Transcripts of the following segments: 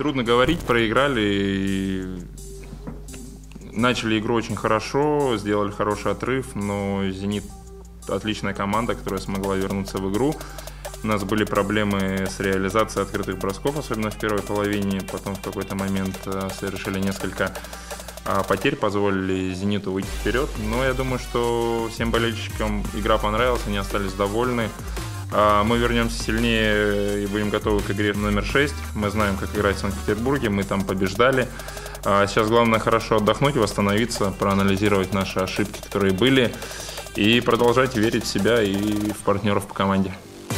Трудно говорить, проиграли. Начали игру очень хорошо, сделали хороший отрыв, но «Зенит» отличная команда, которая смогла вернуться в игру. У нас были проблемы с реализацией открытых бросков, особенно в первой половине. Потом в какой-то момент совершили несколько потерь, позволили «Зениту» выйти вперед. Но я думаю, что всем болельщикам игра понравилась, они остались довольны. Мы вернемся сильнее и будем готовы к игре номер 6. Мы знаем, как играть в Санкт-Петербурге, мы там побеждали. Сейчас главное хорошо отдохнуть, восстановиться, проанализировать наши ошибки, которые были, и продолжать верить в себя и в партнеров по команде.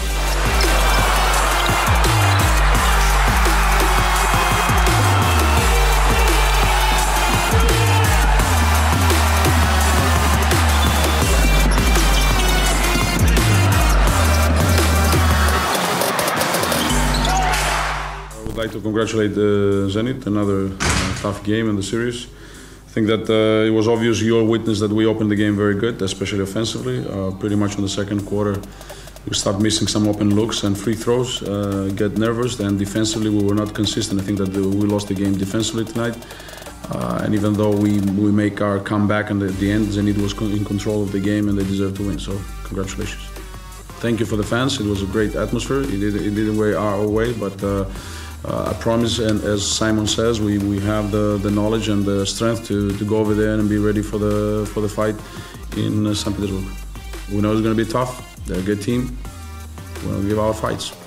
I would like to congratulate Zenit, another tough game in the series. I think that it was obvious, your witness, that we opened the game very good, especially offensively. Pretty much in the second quarter, we start missing some open looks and free throws, get nervous, and defensively we were not consistent. I think that we lost the game defensively tonight. And even though we make our comeback and at the end, Zenit was in control of the game and they deserve to win, so congratulations. Thank you for the fans, it was a great atmosphere. It didn't go our way, but I promise, and as Simon says, we have the knowledge and the strength to go over there and be ready for the fight in St. Petersburg. We know it's going to be tough. They're a good team. We're going to give our fights.